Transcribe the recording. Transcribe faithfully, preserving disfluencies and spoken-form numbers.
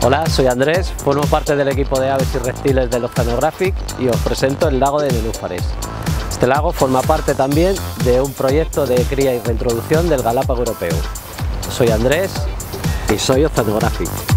Hola, soy Andrés, formo parte del equipo de aves y reptiles del Oceanographic y os presento el lago de Nenúfares. Este lago forma parte también de un proyecto de cría y reintroducción del Galápago europeo. Soy Andrés y soy Oceanographic.